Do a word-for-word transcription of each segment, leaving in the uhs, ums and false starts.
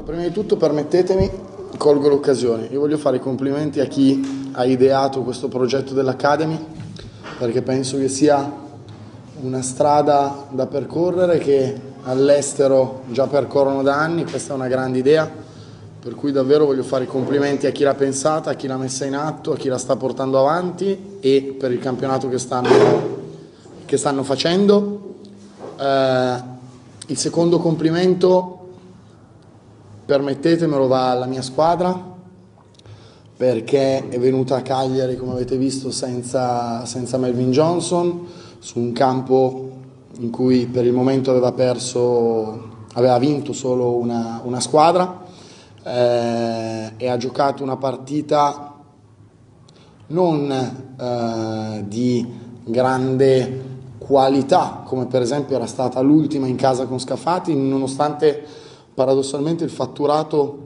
Prima di tutto permettetemi, colgo l'occasione, io voglio fare i complimenti a chi ha ideato questo progetto dell'Academy, perché penso che sia una strada da percorrere che all'estero già percorrono da anni. Questa è una grande idea, per cui davvero voglio fare i complimenti a chi l'ha pensata, a chi l'ha messa in atto, a chi la sta portando avanti e per il campionato che stanno, che stanno facendo. Eh, il secondo complimento, permettetemelo, va alla mia squadra, perché è venuta a Cagliari, come avete visto, senza, senza Melvin Johnson, su un campo in cui per il momento aveva perso, aveva vinto solo una, una squadra, eh, e ha giocato una partita non eh, di grande qualità, come per esempio era stata l'ultima in casa con Scafati, nonostante paradossalmente il fatturato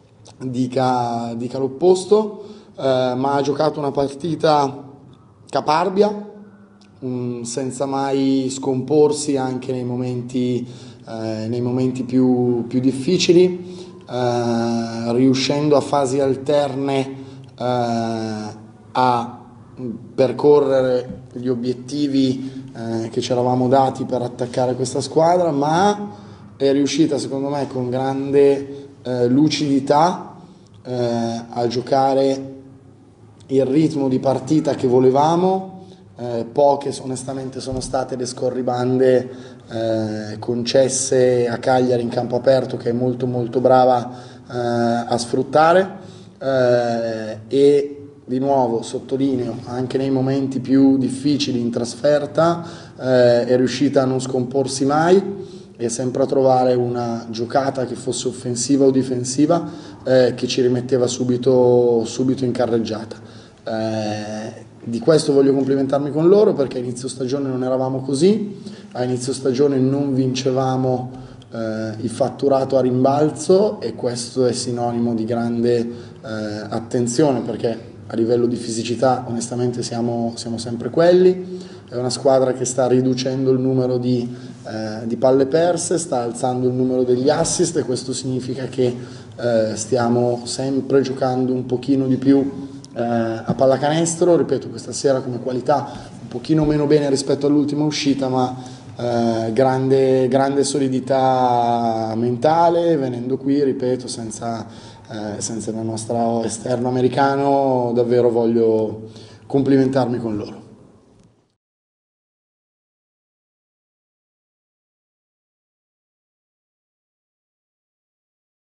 dica, dica l'opposto, eh, ma ha giocato una partita caparbia, um, senza mai scomporsi anche nei momenti, eh, nei momenti più, più difficili, eh, riuscendo a fasi alterne eh, a percorrere gli obiettivi eh, che ci eravamo dati per attaccare questa squadra, ma è riuscita secondo me con grande eh, lucidità eh, a giocare il ritmo di partita che volevamo. Eh, poche onestamente sono state le scorribande eh, concesse a Cagliari in campo aperto, che è molto molto brava eh, a sfruttare, eh, e di nuovo sottolineo, anche nei momenti più difficili in trasferta eh, è riuscita a non scomporsi mai e sempre a trovare una giocata, che fosse offensiva o difensiva, eh, che ci rimetteva subito, subito in carreggiata. Eh, di questo voglio complimentarmi con loro, perché a inizio stagione non eravamo così, a inizio stagione non vincevamo eh, il fatturato a rimbalzo, e questo è sinonimo di grande eh, attenzione, perché a livello di fisicità onestamente siamo, siamo sempre quelli. È una squadra che sta riducendo il numero di, eh, di palle perse, sta alzando il numero degli assist, e questo significa che eh, stiamo sempre giocando un pochino di più eh, a pallacanestro. Ripeto, questa sera come qualità un pochino meno bene rispetto all'ultima uscita, ma eh, grande, grande solidità mentale, venendo qui, ripeto, senza... Eh, senza il nostro esterno americano. Davvero voglio complimentarmi con loro.